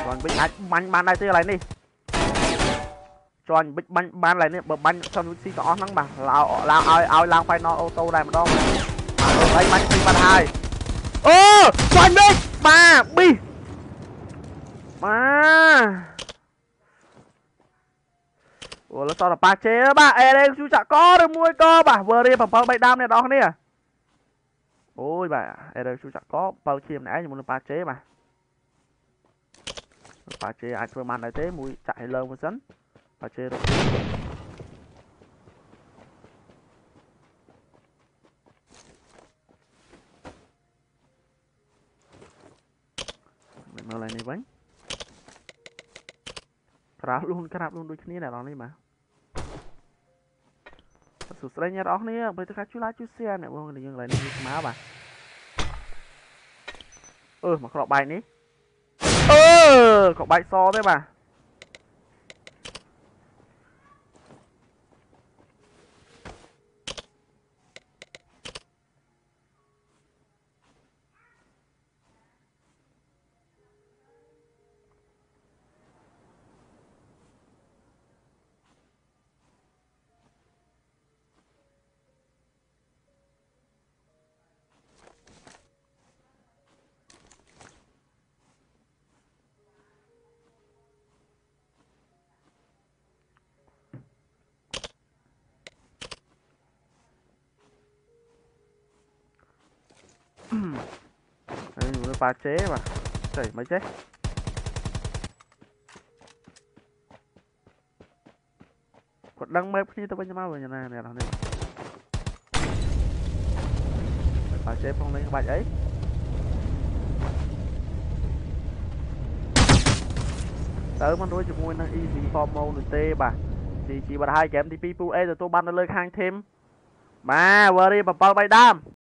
còn bích ban đây tới lại đi chọn bích ban lại nè ban xong xí có nắng bà lao ao lao phải nó ô tô này mà đâu lấy bánh xí ban hai ô chọn bích ba bi mà ủa nó sao là ba chế đó ba ê đây chú chả có được mua co bà vừa đi bằng bay đam này đó nè ôi bà ê đây chú chả có bao chiêm nãy nhưng mà ba chế mà ba chế ai chơi màn này thế mùi chạy lâu một dẫn ba chế rồi mình mở lại này bánh rạp luôn đôi khi này đó đi mà sụt đây nha đó nè bây giờ chú lái chú xe này bọn mình dừng lại đi má bà mà có bài ní có bài so đấy bà đây nó pha chế mà chảy mấy chết còn đăng mép khi tôi bên nhau về nhà này nè này pha chế không lấy bài ấy tới mà đối chụp môi năng easy formal được tê bà chỉ bà hai kém thì people rồi tôi ban nó lên khang thêm mà vừa đi bà bao bay đam